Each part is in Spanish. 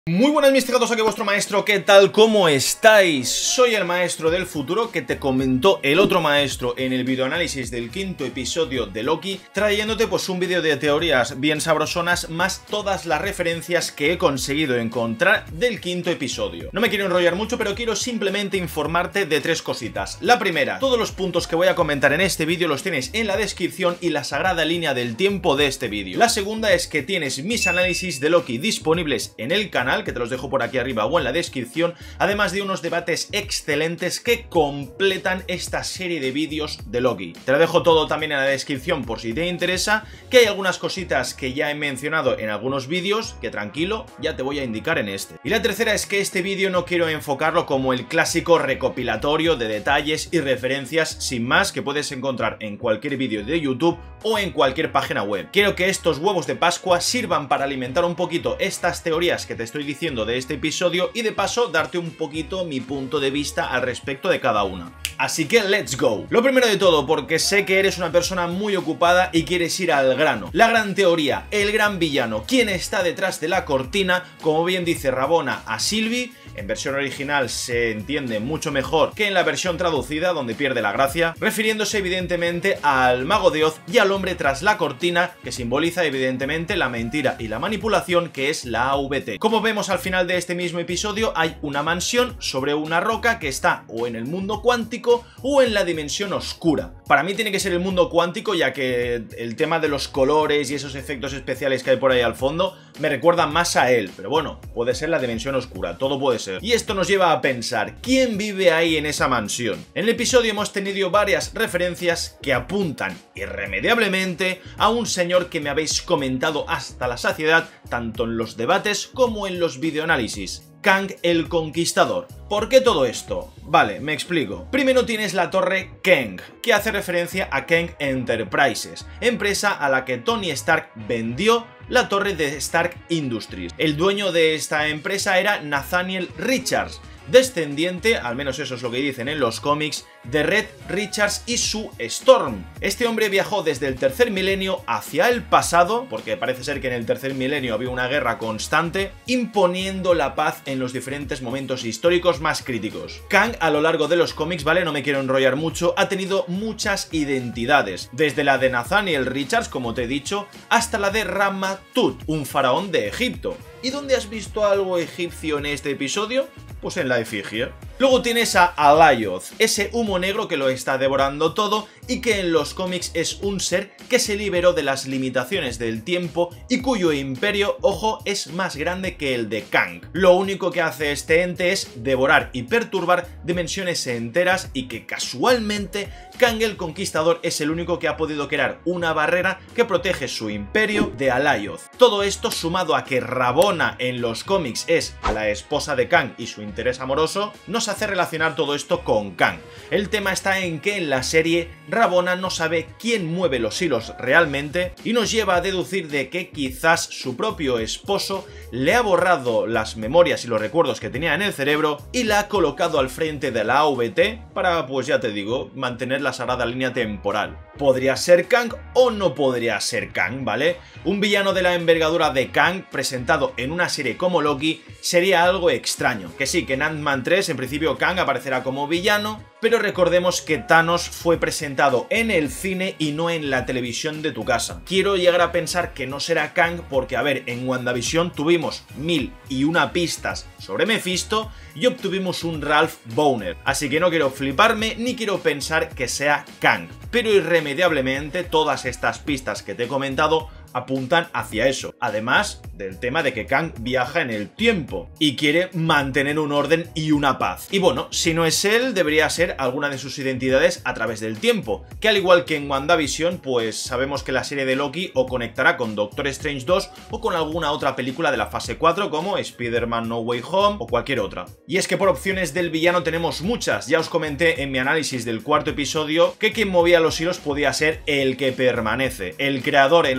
Muy buenas mis gatos, aquí vuestro maestro, ¿qué tal? ¿Cómo estáis? Soy el maestro del futuro que te comentó el otro maestro en el videoanálisis del quinto episodio de Loki, trayéndote pues un vídeo de teorías bien sabrosonas más todas las referencias que he conseguido encontrar del quinto episodio. No me quiero enrollar mucho, pero quiero simplemente informarte de tres cositas. La primera, todos los puntos que voy a comentar en este vídeo los tienes en la descripción y la sagrada línea del tiempo de este vídeo. La segunda es que tienes mis análisis de Loki disponibles en el canal, que te los dejo por aquí arriba o en la descripción, además de unos debates excelentes que completan esta serie de vídeos de Loki. Te lo dejo todo también en la descripción por si te interesa, que hay algunas cositas que ya he mencionado en algunos vídeos, que tranquilo, ya te voy a indicar en este. Y la tercera es que este vídeo no quiero enfocarlo como el clásico recopilatorio de detalles y referencias sin más que puedes encontrar en cualquier vídeo de YouTube o en cualquier página web. Quiero que estos huevos de Pascua sirvan para alimentar un poquito estas teorías que te estoy diciendo de este episodio y de paso darte un poquito mi punto de vista al respecto de cada una. Así que let's go. Lo primero de todo, porque sé que eres una persona muy ocupada y quieres ir al grano. La gran teoría, el gran villano, quién está detrás de la cortina, como bien dice Rabona a Sylvie. En versión original se entiende mucho mejor que en la versión traducida, donde pierde la gracia, refiriéndose evidentemente al mago de Oz y al hombre tras la cortina, que simboliza evidentemente la mentira y la manipulación, que es la AVT. Como vemos al final de este mismo episodio, hay una mansión sobre una roca que está o en el mundo cuántico o en la dimensión oscura. Para mí tiene que ser el mundo cuántico, ya que el tema de los colores y esos efectos especiales que hay por ahí al fondo me recuerdan más a él, pero bueno, puede ser la dimensión oscura, todo puede ser. Y esto nos lleva a pensar, ¿quién vive ahí en esa mansión? En el episodio hemos tenido varias referencias que apuntan irremediablemente a un señor que me habéis comentado hasta la saciedad, tanto en los debates como en los videoanálisis. Kang el Conquistador. ¿Por qué todo esto? Vale, me explico. Primero tienes la torre Kang, que hace referencia a Kang Enterprises, empresa a la que Tony Stark vendió la torre de Stark Industries. El dueño de esta empresa era Nathaniel Richards, descendiente, al menos eso es lo que dicen en los cómics, de Red Richards y su Storm. Este hombre viajó desde el tercer milenio hacia el pasado, porque parece ser que en el tercer milenio había una guerra constante, imponiendo la paz en los diferentes momentos históricos más críticos. Kang, a lo largo de los cómics, ¿vale? No me quiero enrollar mucho, ha tenido muchas identidades, desde la de Nathaniel Richards, como te he dicho, hasta la de Rama-Tut, un faraón de Egipto. ¿Y dónde has visto algo egipcio en este episodio? Pues en la efigie. Luego tienes a Alioth, ese humo negro que lo está devorando todo y que en los cómics es un ser que se liberó de las limitaciones del tiempo y cuyo imperio, ojo, es más grande que el de Kang. Lo único que hace este ente es devorar y perturbar dimensiones enteras y que casualmente Kang el Conquistador es el único que ha podido crear una barrera que protege su imperio de Alioth. Todo esto sumado a que Rabona en los cómics es la esposa de Kang y su interés amoroso, nos hace relacionar todo esto con Kang. El tema está en que en la serie Rabona no sabe quién mueve los hilos realmente y nos lleva a deducir de que quizás su propio esposo le ha borrado las memorias y los recuerdos que tenía en el cerebro y la ha colocado al frente de la AVT para, pues ya te digo, mantener la sagrada línea temporal. ¿Podría ser Kang o no podría ser Kang, ¿vale? Un villano de la envergadura de Kang presentado en una serie como Loki sería algo extraño. Que sí, que en Ant-Man 3 en principio Kang aparecerá como villano, pero recordemos que Thanos fue presentado en el cine y no en la televisión de tu casa. Quiero llegar a pensar que no será Kang porque, a ver, en WandaVision tuvimos 1001 pistas sobre Mephisto y obtuvimos un Ralph Bohner, así que no quiero fliparme ni quiero pensar que sea Kang, pero irremediablemente todas estas pistas que te he comentado apuntan hacia eso, además del tema de que Kang viaja en el tiempo y quiere mantener un orden y una paz. Y bueno, si no es él, debería ser alguna de sus identidades a través del tiempo, que al igual que en WandaVision, pues sabemos que la serie de Loki o conectará con Doctor Strange 2 o con alguna otra película de la fase 4 como Spider-Man No Way Home o cualquier otra. Y es que por opciones del villano tenemos muchas, ya os comenté en mi análisis del cuarto episodio que quien movía los hilos podía ser el que permanece, el creador en los cómics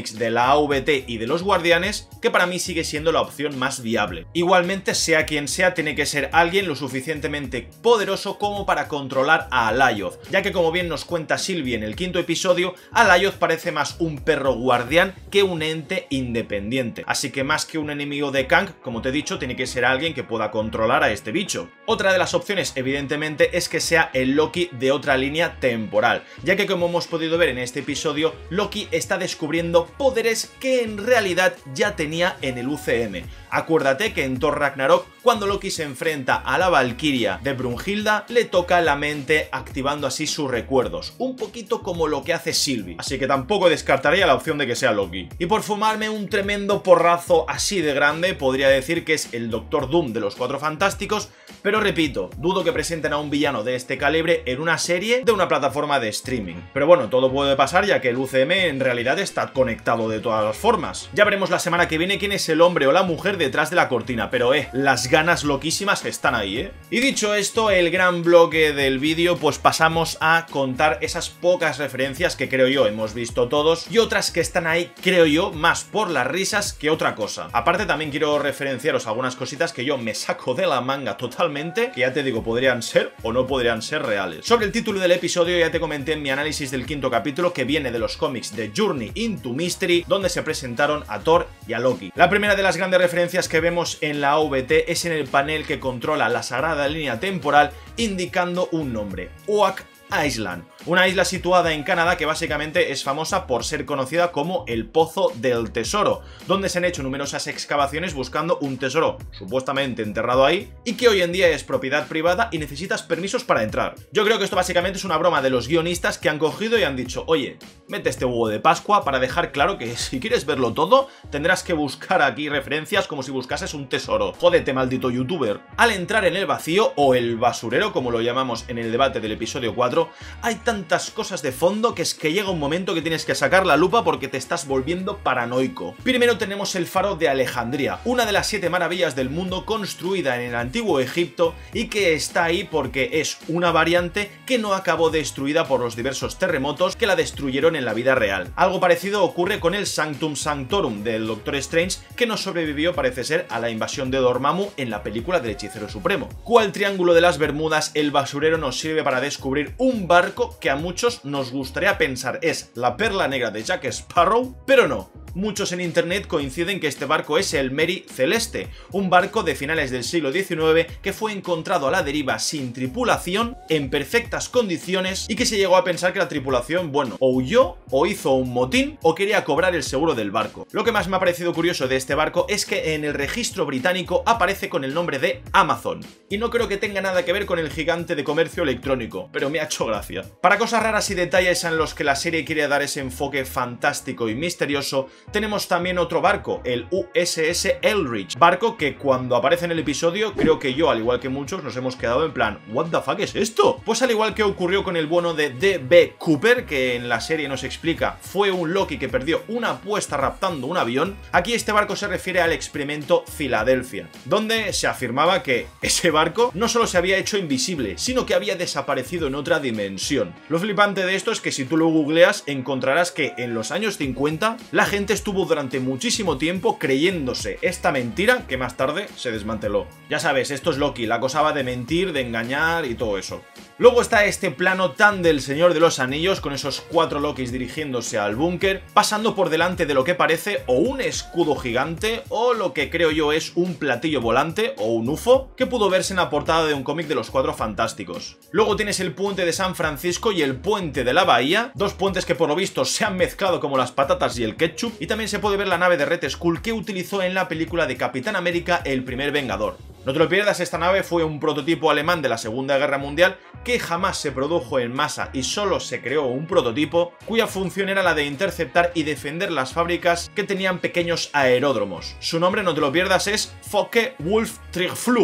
cómics de la AVT y de los Guardianes, que para mí sigue siendo la opción más viable. Igualmente, sea quien sea, tiene que ser alguien lo suficientemente poderoso como para controlar a Alioth, ya que como bien nos cuenta Sylvie en el quinto episodio, Alioth parece más un perro guardián que un ente independiente, así que más que un enemigo de Kang, como te he dicho, tiene que ser alguien que pueda controlar a este bicho. Otra de las opciones, evidentemente, es que sea el Loki de otra línea temporal, ya que como hemos podido ver en este episodio, Loki está descubriendo poderes que en realidad ya tenía en el UCM. Acuérdate que en Thor Ragnarok, cuando Loki se enfrenta a la Valkyria de Brunhilda, le toca la mente activando así sus recuerdos, un poquito como lo que hace Sylvie, así que tampoco descartaría la opción de que sea Loki. Y por fumarme un tremendo porrazo así de grande, podría decir que es el Doctor Doom de los Cuatro Fantásticos, pero repito, dudo que presenten a un villano de este calibre en una serie de una plataforma de streaming. Pero bueno, todo puede pasar ya que el UCM en realidad está conectado de todas las formas. Ya veremos la semana que viene quién es el hombre o la mujer detrás de la cortina, pero las ganas loquísimas están ahí, Y dicho esto, el gran bloque del vídeo, pues pasamos a contar esas pocas referencias que creo yo hemos visto todos y otras que están ahí, creo yo, más por las risas que otra cosa. Aparte también quiero referenciaros algunas cositas que yo me saco de la manga totalmente, que ya te digo, podrían ser o no podrían ser reales. Sobre el título del episodio ya te comenté en mi análisis del quinto capítulo, que viene de los cómics de Journey into Mystery, donde se presentaron a Thor y a Loki. La primera de las grandes referencias que vemos en la AVT es en el panel que controla la sagrada línea temporal, indicando un nombre: Oak Island, una isla situada en Canadá que básicamente es famosa por ser conocida como el Pozo del Tesoro, donde se han hecho numerosas excavaciones buscando un tesoro supuestamente enterrado ahí y que hoy en día es propiedad privada y necesitas permisos para entrar. Yo creo que esto básicamente es una broma de los guionistas que han cogido y han dicho: oye, mete este huevo de Pascua para dejar claro que si quieres verlo todo tendrás que buscar aquí referencias como si buscases un tesoro. Jódete, maldito youtuber. Al entrar en el vacío, o el basurero como lo llamamos en el debate del episodio 4, hay tantas cosas de fondo que es que llega un momento que tienes que sacar la lupa porque te estás volviendo paranoico. Primero tenemos el faro de Alejandría, una de las 7 maravillas del mundo construida en el antiguo Egipto y que está ahí porque es una variante que no acabó destruida por los diversos terremotos que la destruyeron en la vida real. Algo parecido ocurre con el Sanctum Sanctorum del Doctor Strange, que no sobrevivió, parece ser, a la invasión de Dormammu en la película del Hechicero Supremo. Cual Triángulo de las Bermudas, el basurero nos sirve para descubrir un barco que a muchos nos gustaría pensar es la perla negra de Jack Sparrow, pero no. Muchos en internet coinciden que este barco es el Mary Celeste, un barco de finales del siglo XIX que fue encontrado a la deriva sin tripulación, en perfectas condiciones, y que se llegó a pensar que la tripulación, bueno, o huyó, o hizo un motín, o quería cobrar el seguro del barco. Lo que más me ha parecido curioso de este barco es que en el registro británico aparece con el nombre de Amazon, y no creo que tenga nada que ver con el gigante de comercio electrónico, pero me ha hecho gracia. Para cosas raras y detalles en los que la serie quiere dar ese enfoque fantástico y misterioso, tenemos también otro barco, el USS Eldridge, barco que cuando aparece en el episodio creo que yo, al igual que muchos, nos hemos quedado en plan ¿what the fuck es esto? Pues al igual que ocurrió con el bueno de D.B. Cooper, que en la serie nos explica fue un Loki que perdió una apuesta raptando un avión, aquí este barco se refiere al experimento Filadelfia, donde se afirmaba que ese barco no solo se había hecho invisible, sino que había desaparecido en otra dimensión. Lo flipante de esto es que si tú lo googleas encontrarás que en los años 50 la gente estuvo durante muchísimo tiempo creyéndose esta mentira que más tarde se desmanteló. Ya sabes, esto es Loki, la cosa va de mentir, de engañar y todo eso. Luego está este plano tan del Señor de los Anillos con esos 4 Lokis dirigiéndose al búnker, pasando por delante de lo que parece o un escudo gigante o lo que creo yo es un platillo volante o un UFO que pudo verse en la portada de un cómic de los Cuatro Fantásticos. Luego tienes el puente de San Francisco y el puente de la Bahía, dos puentes que por lo visto se han mezclado como las patatas y el ketchup, y también se puede ver la nave de Red Skull que utilizó en la película de Capitán América El Primer Vengador. No te lo pierdas, esta nave fue un prototipo alemán de la Segunda Guerra Mundial que jamás se produjo en masa y solo se creó un prototipo cuya función era la de interceptar y defender las fábricas que tenían pequeños aeródromos. Su nombre, no te lo pierdas, es Focke-Wulf Triebflügel.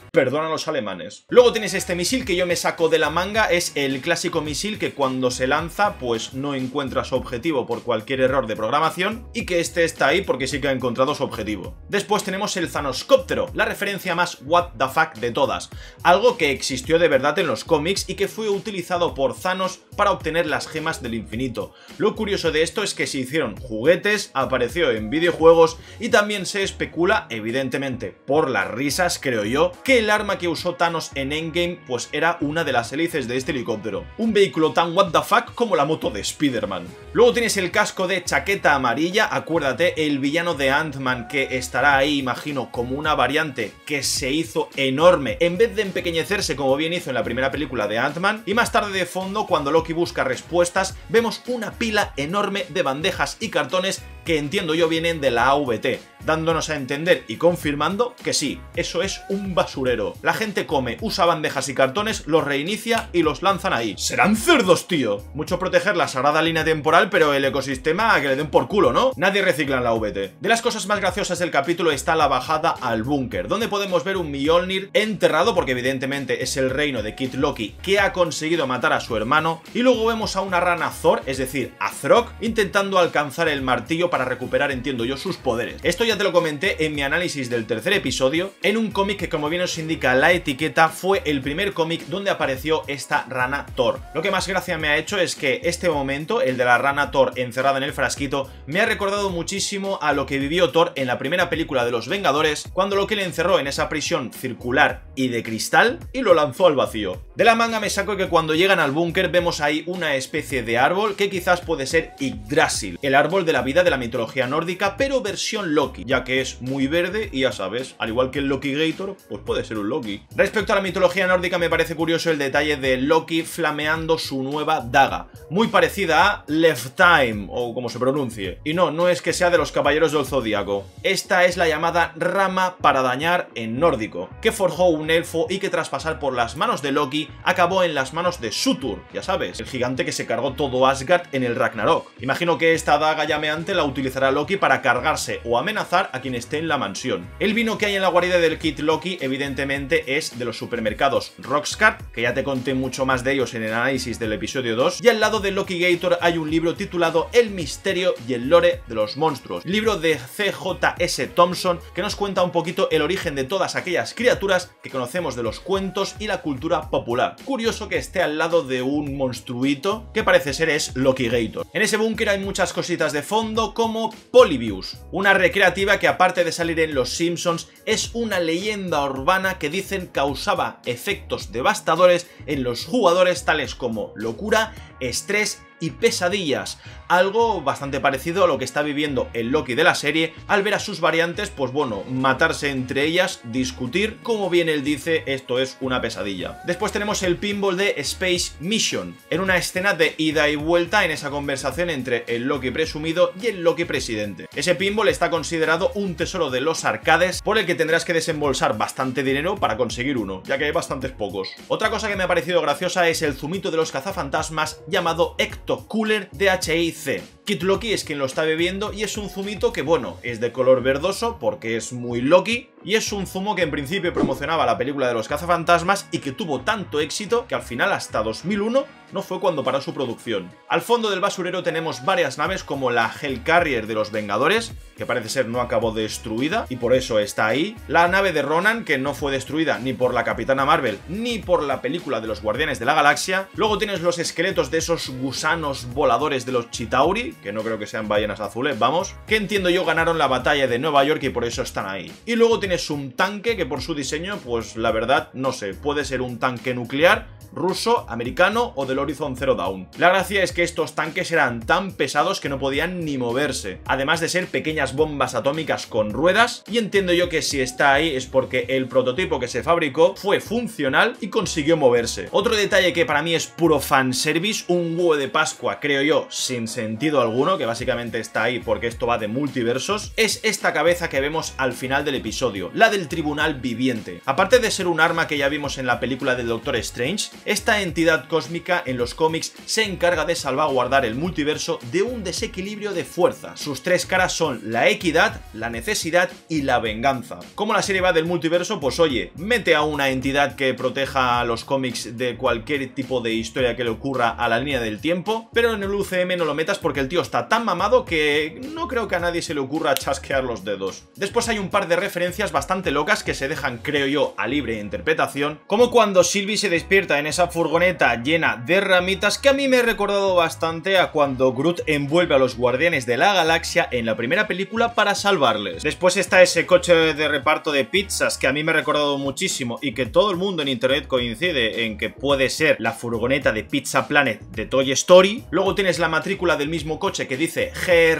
Perdona a los alemanes. Luego tienes este misil que yo me saco de la manga, es el clásico misil que cuando se lanza pues no encuentra su objetivo por cualquier error de programación, y que este está ahí porque sí que ha encontrado su objetivo. Después tenemos el Thanoscóptero, la referencia más what the fuck de todas, algo que existió de verdad en los cómics y que fue utilizado por Thanos para obtener las gemas del infinito. Lo curioso de esto es que se hicieron juguetes, apareció en videojuegos y también se especula, evidentemente por las risas creo yo, que el arma que usó Thanos en Endgame pues era una de las hélices de este helicóptero. Un vehículo tan what the fuck como la moto de Spider-Man. Luego tienes el casco de chaqueta amarilla, acuérdate, el villano de Ant-Man que estará ahí, imagino, como una variante que se hizo enorme en vez de empequeñecerse como bien hizo en la primera película de Ant-Man. Y más tarde de fondo, cuando Loki busca respuestas, vemos una pila enorme de bandejas y cartones que entiendo yo vienen de la AVT, dándonos a entender y confirmando que sí, eso es un basurero. La gente come, usa bandejas y cartones, los reinicia y los lanzan ahí. ¡Serán cerdos, tío! Mucho proteger la sagrada línea temporal, pero el ecosistema a que le den por culo, ¿no? Nadie recicla en la AVT. De las cosas más graciosas del capítulo está la bajada al búnker, donde podemos ver un Mjolnir enterrado, porque evidentemente es el reino de Kid Loki que ha conseguido matar a su hermano, y luego vemos a una rana Thor, es decir, a Throg, intentando alcanzar el martillo para recuperar, entiendo yo, sus poderes. Esto ya te lo comenté en mi análisis del tercer episodio, en un cómic que, como bien os indica la etiqueta, fue el primer cómic donde apareció esta rana Thor. Lo que más gracia me ha hecho es que este momento, el de la rana Thor encerrada en el frasquito, me ha recordado muchísimo a lo que vivió Thor en la primera película de los Vengadores, cuando Loki le encerró en esa prisión circular y de cristal y lo lanzó al vacío. De la manga me saco que cuando llegan al búnker vemos ahí una especie de árbol que quizás puede ser Yggdrasil, el árbol de la vida de la mitología nórdica, pero versión Loki, ya que es muy verde y ya sabes, al igual que el Lokigator, pues puede ser un Loki. Respecto a la mitología nórdica me parece curioso el detalle de Loki flameando su nueva daga, muy parecida a Leftheim, o como se pronuncie. Y no es que sea de los Caballeros del Zodíaco. Esta es la llamada rama para dañar en nórdico, que forjó un elfo y que tras pasar por las manos de Loki acabó en las manos de Surtur, ya sabes, el gigante que se cargó todo Asgard en el Ragnarok. Imagino que esta daga llameante la utilizará Loki para cargarse o amenazar a quien esté en la mansión. El vino que hay en la guarida del Kid Loki evidentemente es de los supermercados Roxcart, que ya te conté mucho más de ellos en el análisis del episodio 2, y al lado del Lokigator hay un libro titulado El misterio y el lore de los monstruos, libro de C.J.S. Thompson que nos cuenta un poquito el origen de todas aquellas criaturas que conocemos de los cuentos y la cultura popular. Curioso que esté al lado de un monstruito que parece ser es Lokigator. En ese búnker hay muchas cositas de fondo como Polybius, una recreativa que aparte de salir en Los Simpsons es una leyenda urbana que dicen causaba efectos devastadores en los jugadores tales como locura, estrés y pesadillas, algo bastante parecido a lo que está viviendo el Loki de la serie al ver a sus variantes, pues bueno, matarse entre ellas, discutir, como bien él dice, esto es una pesadilla. Después tenemos el pinball de Space Mission, en una escena de ida y vuelta en esa conversación entre el Loki presumido y el Loki presidente. Ese pinball está considerado un tesoro de los arcades por el que tendrás que desembolsar bastante dinero para conseguir uno, ya que hay bastantes pocos. Otra cosa que me ha parecido graciosa es el zumito de los cazafantasmas llamado Ecto Cooler DHIC. Kid Loki es quien lo está bebiendo y es un zumito que, bueno, es de color verdoso porque es muy Loki, y es un zumo que en principio promocionaba la película de los cazafantasmas y que tuvo tanto éxito que al final hasta 2001 no fue cuando paró su producción. Al fondo del basurero tenemos varias naves como la Hellcarrier de los Vengadores, que parece ser no acabó destruida y por eso está ahí, la nave de Ronan, que no fue destruida ni por la Capitana Marvel ni por la película de los Guardianes de la Galaxia. Luego tienes los esqueletos de esos gusanos voladores de los Chitauri, que no creo que sean ballenas azules, vamos, que entiendo yo ganaron la batalla de Nueva York y por eso están ahí. Y luego tienes un tanque que por su diseño, pues la verdad, no sé, puede ser un tanque nuclear, ruso, americano o del Horizon Zero Dawn. La gracia es que estos tanques eran tan pesados que no podían ni moverse, además de ser pequeñas bombas atómicas con ruedas, y entiendo yo que si está ahí es porque el prototipo que se fabricó fue funcional y consiguió moverse. Otro detalle que para mí es puro fanservice, un huevo de Pascua, creo yo, sin sentido alguno, que básicamente está ahí porque esto va de multiversos, es esta cabeza que vemos al final del episodio, la del Tribunal Viviente. Aparte de ser un arma que ya vimos en la película de Doctor Strange, esta entidad cósmica en los cómics se encarga de salvaguardar el multiverso de un desequilibrio de fuerza. Sus tres caras son la equidad, la necesidad y la venganza. Como la serie va del multiverso, pues oye, mete a una entidad que proteja a los cómics de cualquier tipo de historia que le ocurra a la línea del tiempo, pero en el UCM no lo metas porque el tío está tan mamado que no creo que a nadie se le ocurra chasquear los dedos. Después hay un par de referencias bastante locas que se dejan, creo yo, a libre interpretación, como cuando Sylvie se despierta en esa furgoneta llena de ramitas, que a mí me ha recordado bastante a cuando Groot envuelve a los Guardianes de la Galaxia en la primera película para salvarles. Después está ese coche de reparto de pizzas que a mí me ha recordado muchísimo y que todo el mundo en internet coincide en que puede ser la furgoneta de Pizza Planet de Toy Story. Luego tienes la matrícula del mismo coche que dice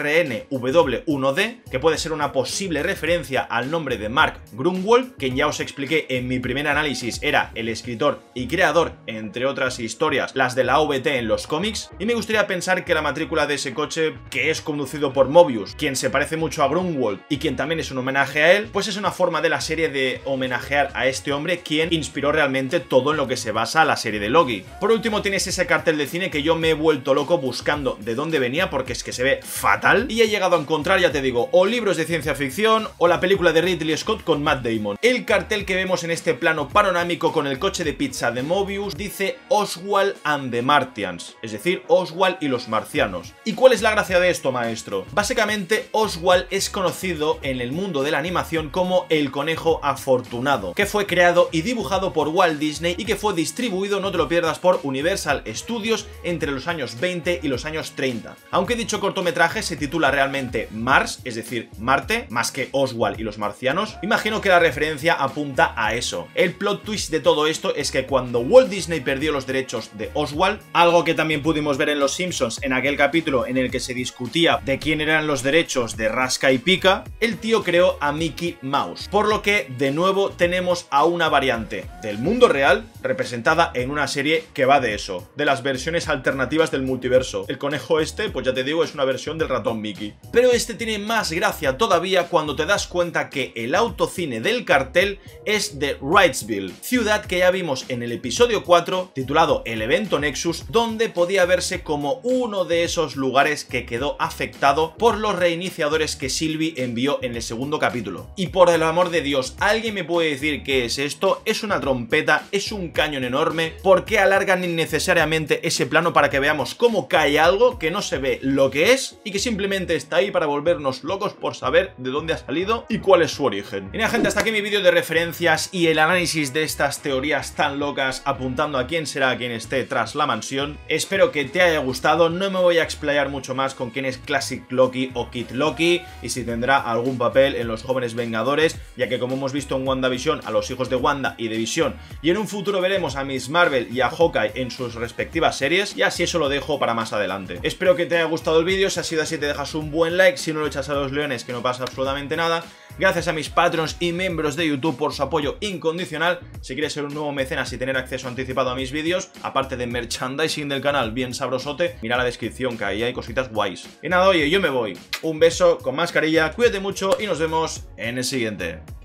GRNW1D, que puede ser una posible referencia al nombre de Mark Gruenwald, quien ya os expliqué en mi primer análisis era el escritor y creador, entre otras historias, las de la OVT en los cómics, y me gustaría pensar que la matrícula de ese coche, que es conducido por Mobius, quien se parece mucho a Gruenwald y quien también es un homenaje a él, pues es una forma de la serie de homenajear a este hombre quien inspiró realmente todo en lo que se basa la serie de Loki. Por último tienes ese cartel de cine que yo me he vuelto loco buscando de dónde venía porque es que se ve fatal y he llegado a encontrar, ya te digo, o libros de ciencia ficción o la película de Ridley Scott con Matt Damon. El cartel que vemos en este plano panorámico con el coche de pizza de Mobius dice Oswald and the Martians, es decir, Oswald y los marcianos. ¿Y cuál es la gracia de esto, maestro? Básicamente Oswald es conocido en el mundo de la animación como el conejo afortunado, que fue creado y dibujado por Walt Disney y que fue distribuido, no te lo pierdas, por Universal Studios entre los años 20 y los años 30. Aunque dicho cortometraje se titula realmente Mars, es decir, Marte, más que Oswald y los marcianos, imagino que la referencia apunta a eso. El plot twist de todo esto es que cuando Walt Disney perdió los derechos de Oswald, algo que también pudimos ver en Los Simpsons en aquel capítulo en el que se discutía de quién eran los derechos de Rasca y Pica, el tío creó a Mickey Mouse. Por lo que, de nuevo, tenemos a una variante del mundo real representada en una serie que va de eso, de las versiones alternativas del multiverso. El conejo este, pues ya te digo, es una versión del ratón Mickey. Pero este tiene más gracia todavía cuando te das cuenta que el autocine del cartel es de Wrightsville, ciudad que ya vimos en el episodio 4, titulado El Evento Nexus, donde podía verse como uno de esos lugares que quedó afectado por los reiniciadores que Sylvie envió en el segundo capítulo. Y por el amor de Dios, ¿alguien me puede decir qué es esto? ¿Es una trompeta? ¿Es un cañón enorme? ¿Por qué alargan innecesariamente ese plano para que veamos cómo cae algo que no se ve lo que es y que simplemente está ahí para volvernos locos por saber de dónde ha salido y cuál es su origen? Y nada, gente, hasta aquí mi vídeo de referencias y el análisis de estas teorías tan locas apuntando a quién será quien esté tras la mansión. Espero que te haya gustado, no me voy a explayar mucho más con quién es Classic Loki o Kid Loki y si tendrá algún papel en los Jóvenes Vengadores, ya que como hemos visto en WandaVision a los hijos de Wanda y de Visión, y en un futuro veremos a Miss Marvel y a Hawkeye en sus respectivas series, y así eso lo dejo para más adelante. Espero que te haya gustado el vídeo, si ha sido así te dejas un buen like, si no lo echas a los leones que no pasa absolutamente nada. Gracias a mis patrons y miembros de YouTube por su apoyo incondicional. Si quieres ser un nuevo mecenas y tener acceso anticipado a mis vídeos, aparte de merchandising del canal bien sabrosote, mira la descripción que ahí hay cositas guays. Y nada, oye, yo me voy. Un beso con mascarilla, cuídate mucho y nos vemos en el siguiente.